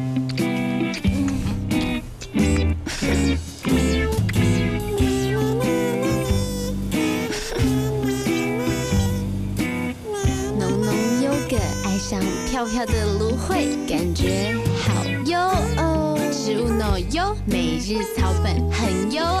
浓浓优格，爱上飘飘的芦荟，感觉好优哦。植物的优，每日草本很优。